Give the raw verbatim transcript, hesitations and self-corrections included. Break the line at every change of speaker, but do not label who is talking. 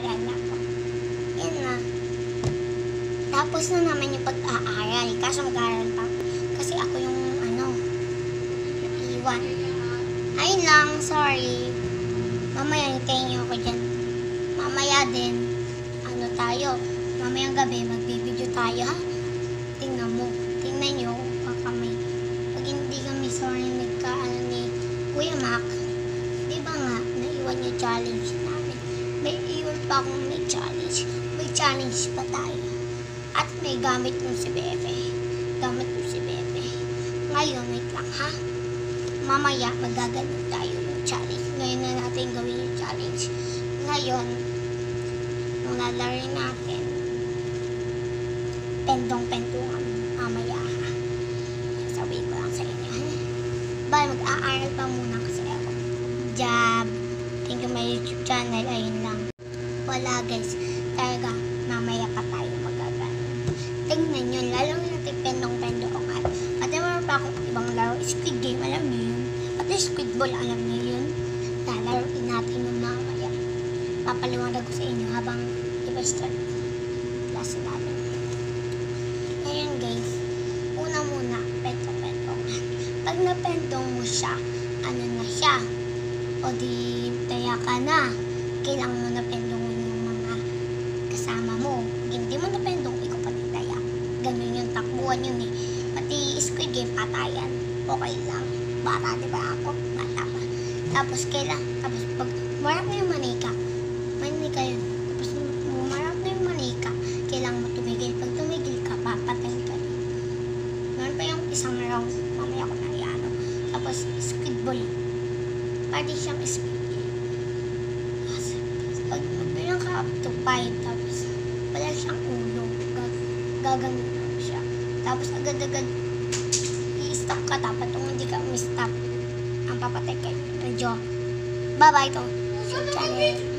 Yan na po. Yan na. Tapos na naman yung pag-aaral. Kaso mag-aaral pa. Kasi ako yung ano, naiwan. Ayun lang, sorry. Mamaya hintayin niyo ako dyan. Mamaya din, ano tayo, mamayang gabi, magbibideo tayo, ha? Tingnan mo, tingnan nyo, baka may, pag hindi kami sorry nagka-ano ni Kuya Mac, di ba nga, naiwan yung challenge namin. May iwan pa akong may challenge. May challenge pa tayo. At may gamit mo si Bebe. Gamit mo si Bebe. Ngayon, wait lang, ha? Mamaya, magaganon tayo yung challenge. Ngayon na natin gawin yung challenge. Ngayon, nung lalarin natin, pendong-pendungan, mamaya, ha? Sasabihin ko lang sa inyo, ha? Bye, mag-aaral pa muna kasi ako. Job. Thank you my YouTube channel. Ayun lang. Wala, guys. Talaga, mamaya pa tayo magaganon. Tingnan nyo, lalong natin pendong-pendungan. Pati meron pa akong ibang laro. Squid Game, alam nyo yun? Pati Squid Ball, alam nyo yun? Lalaroin natin yung mamaya. Papaliwanag ko sa inyo habang iba-start klase natin. Ngayon guys, una muna, pentong-pentong. Pag napentong mo siya, ano na siya? O di, taya ka na. Kailangan mo napentongin yung mga kasama mo. Pag hindi mo napentong, ikaw pati taya. Ganun yung takbuhan yun eh. Pati Squid Game, patayan. Okay lang. Bata, di ba ako? Bata pa. Tapos kailan, tapos pag marap na yung manika, manika yun. Tapos marap na yung manika, kailangan mo tumigil. Pag tumigil ka, papatayin ka. Meron pa yung isang round, mamaya ko na iano. Tapos Squid Ball. Pwede siyang Squid Game. Tapos pag magbilang ka up to five, tapos wala siyang ulo. Gag gaganon lang siya. Tapos agad-agad i-stop ka, dapat kung hindi ka umi-stop, ang papatay kayo. Radyo. Bye-bye to. Sa channel.